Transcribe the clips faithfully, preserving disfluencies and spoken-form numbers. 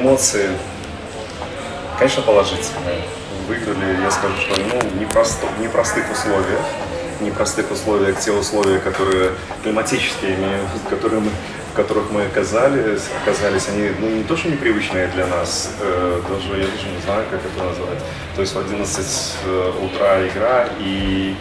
эмоции, конечно, положительные. Выиграли, я скажу, что ну, в непросто, непростых условиях, непростых условиях, те условия, которые климатические, которые мы, в которых мы оказались, оказались, они ну, не то, что непривычные для нас, э, даже я даже не знаю, как это назвать. То есть в одиннадцать утра игра и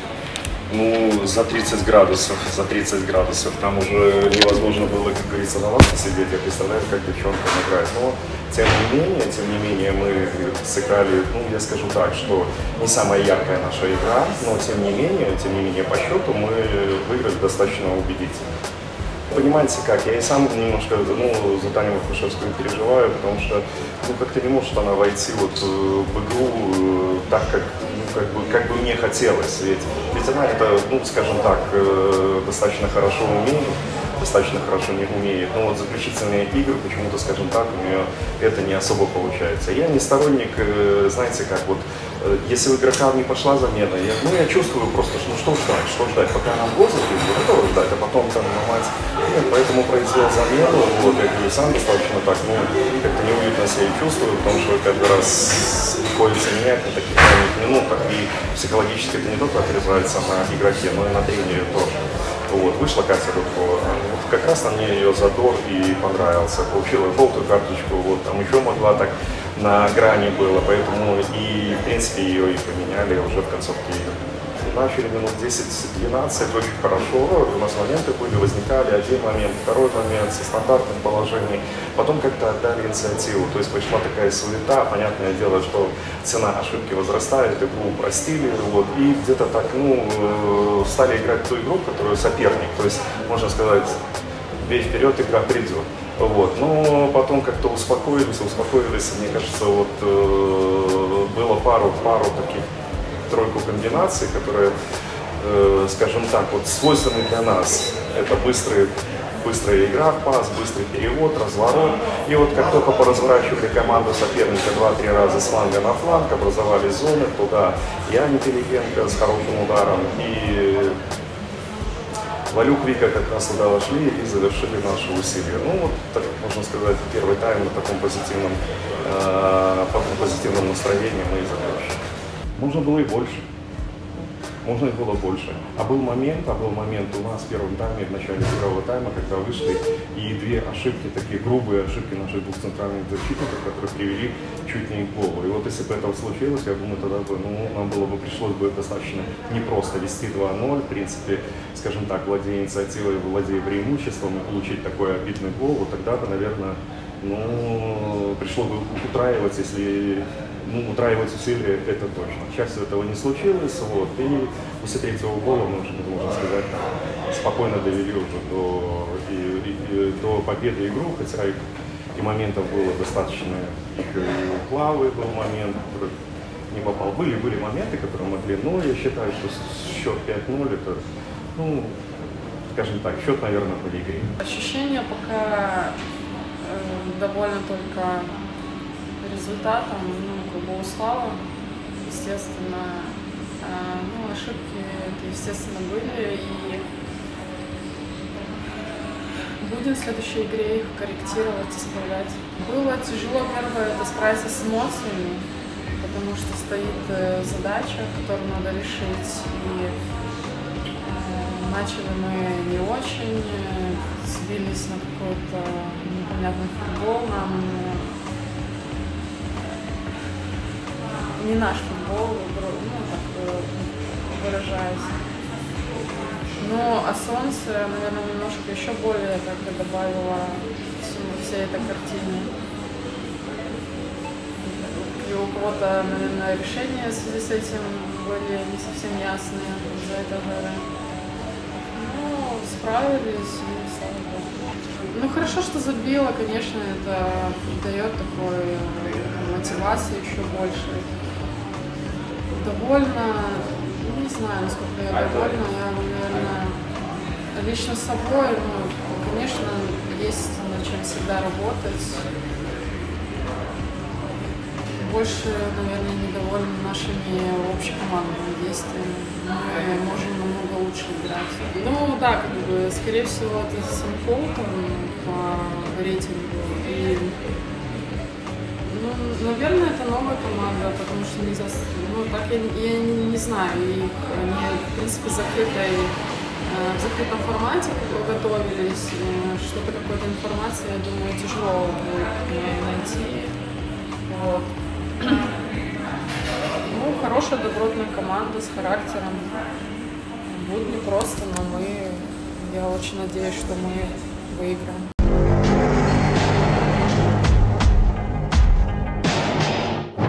ну, за тридцать градусов, за тридцать градусов, там уже невозможно было, как говорится, на лавке сидеть, я представляю, как девчонкам играть. Но, тем не менее, тем не менее, мы сыграли, ну, я скажу так, что не самая яркая наша игра, но, тем не менее, тем не менее, по счету мы выиграли достаточно убедительно. Понимаете как, я и сам немножко ну, за Таню Вахрушевскую переживаю, потому что ну, как-то не может она войти вот, в игру так, как, ну, как, бы, как бы мне хотелось. Ведь, ведь она это, ну, скажем так, достаточно хорошо умеет, достаточно хорошо не умеет. Но вот заключительные игры, почему-то, скажем так, у нее это не особо получается. Я не сторонник, знаете, как вот, если у игрока не пошла замена, я, ну, я чувствую просто, что, ну, что ждать, что ждать, пока нам год забьют, готовы ждать, а потом там ломать. Нет, поэтому произвел замену, вот, я говорю, сам достаточно так, ну, как-то неуютно себя чувствую, потому что каждый раз приходится менять на таких ранних минутах, и психологически это не только отрезается на игроке, но и на тренере тоже. Вот, вышла Катя Рудкова, вот, как раз на мне ее задор и понравился, получила желтую карточку, вот, там еще могла так на грани было, поэтому и, в принципе, ее и поменяли уже в концовке игры. Начали минут десять-двенадцать, очень хорошо, у нас моменты были, возникали, один момент, второй момент со стандартных положений, потом как-то отдали инициативу, то есть пошла такая суета, понятное дело, что цена ошибки возрастает, игру упростили, вот, и где-то так, ну, стали играть ту игру, которую соперник, то есть, можно сказать, бей вперед, игра придет. Вот. Но потом как-то успокоились, успокоились, мне кажется, вот э, было пару, пару таких, тройку комбинаций, которые, э, скажем так, вот свойственны для нас. Это быстрый, быстрая игра в пас, быстрый перевод, разворот. И вот как только поразворачивали команду соперника два-три раза с фланга на фланг, образовали зоны, туда Ян Интеллигенко с хорошим ударом и Валюк, Вика как раз туда вошли и завершили наши усилия. Ну вот, так можно сказать, первый тайм на таком позитивном, э, позитивном настроении мы и закончили. Можно было и больше. Можно и было больше. А был момент, а был момент у нас в первом тайме, в начале первого тайма, когда вышли и две ошибки, такие грубые ошибки наших двух центральных защитников, которые привели чуть не к голу. И вот если бы это случилось, я думаю, тогда бы, ну, нам было бы, пришлось бы достаточно непросто вести два-ноль, в принципе, скажем так, владея инициативой, владея преимуществом и получить такой обидный гол, вот тогда бы, наверное, ну, пришло бы утраивать, если, ну, утраивать усилия, это точно. К счастью, этого не случилось, вот, и после третьего гола мы уже, можно сказать, спокойно довели уже до, и, и, до победы игру, хотя и, и моментов было достаточно, их и у Клавы был момент, который не попал. Были, были моменты, которые могли, но я считаю, что счет пять-ноль, это, ну, скажем так, счет, наверное, по игре. Ощущение пока довольно только результатом, ну, как бы устала, естественно, ну, ошибки, это, естественно, были, и будем в следующей игре их корректировать, исправлять. Было тяжело, первое, это справиться с эмоциями, потому что стоит задача, которую надо решить, и начали мы не очень, сбились на какой-то непонятный футбол, нам не наш футбол, ну, так выражаясь. Ну, а солнце, наверное, немножко еще более так добавило всему, всей этой картине. И у кого-то, наверное, решения в связи с этим были не совсем ясные из-за этого. Ну, справились, и слава богу. Ну, хорошо, что забила, конечно, это дает такой мотивации еще больше. Довольна, ну, не знаю, насколько я довольна, я, наверное, лично собой, ну, конечно, есть над чем всегда работать. Больше, наверное, недовольна нашими общекомандными действиями. Мы можем намного лучше играть. Ну да, как бы, скорее всего, это с Сэмхоутом по рейтингу. И Ну, наверное, это новая команда, потому что нельзя, ну, так я, я не, не знаю, их они, в принципе, закрытой, э, в закрытом формате готовились, э, что-то, какой-то информации, я думаю, тяжело будет мне найти, вот. Ну, хорошая, добротная команда с характером, будет непросто, но мы, я очень надеюсь, что мы выиграем.